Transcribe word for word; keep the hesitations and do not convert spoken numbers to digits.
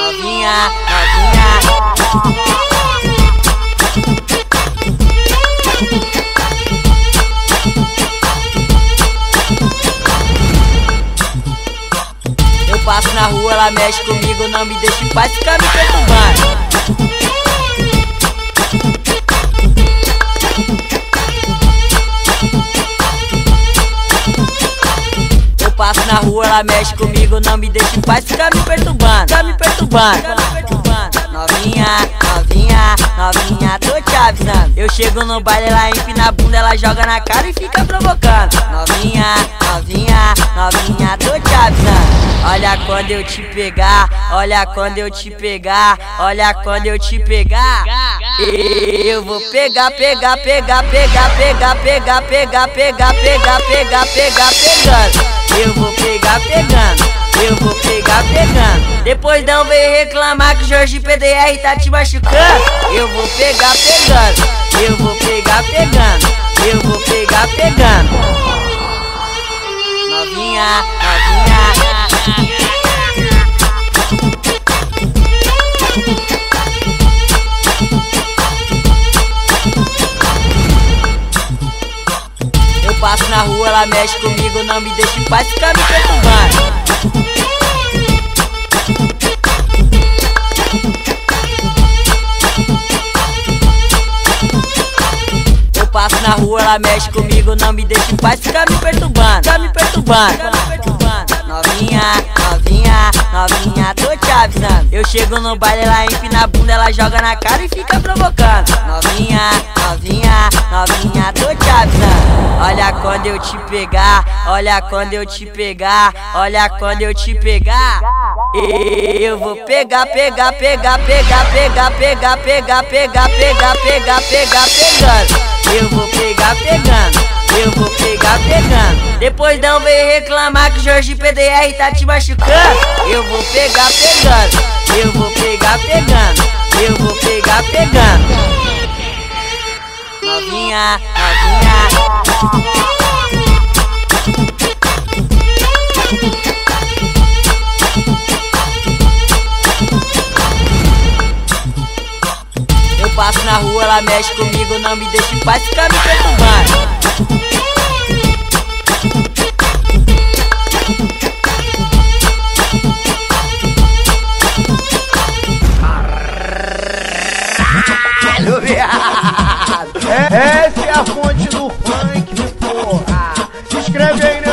novinha, novinha. Eu passo na rua, ela mexe comigo, não me deixa em paz, fica me perturbando. Eu passo na rua, ela mexe comigo, não me deixa em paz, fica me perturbando, fica me perturbando. Novinha, novinha, novinha, tô te avisando. Eu chego no baile, ela empina a bunda, ela joga na cara e fica provocando. Novinha, novinha, novinha, tô te avisando. Olha quando eu te pegar, olha quando eu te pegar, olha quando eu te pegar. Eu vou pegar, pegar, pegar, pegar, pegar, pegar, pegar, pegar, pegar, pegar, pegar, pegando. Eu vou pegar, pegando. Eu vou pegar, pegando. Depois não vem reclamar que o Jorge P D R tá te machucando. Eu vou pegar, pegando. Eu vou pegar, pegando. Eu vou pegar, pegando. Novinha, novinha. Eu passo na rua, ela mexe comigo, não me deixa em paz, fica me perturbando. Eu passo na rua, ela mexe comigo, não me deixa em paz, fica me perturbando, fica me perturbando. Novinha, novinha, novinha, tô te avisando. Eu chego no baile, ela empina a bunda, ela joga na cara e fica provocando. Novinha, novinha, novinha, tô te avisando. Olha quando eu te pegar, olha quando eu te pegar, olha quando eu te pegar. Eu vou pegar, pegar, pegar, pegar, pegar, pegar, pegar, pegar, pegar, pegar, pegar, pegando. Eu vou pegar, pegando. Eu vou pegar, pegando. Depois não vem reclamar que o Jorge P D R tá te machucando. Eu vou pegar, pegando. Eu vou pegar, pegando. Eu vou pegar, pegando. Novinha, novinha. Eu passo na rua, ela mexe comigo, não me deixa em paz, fica me perturbando. É, essa é a fonte do funk, porra. Se inscreve aí, né?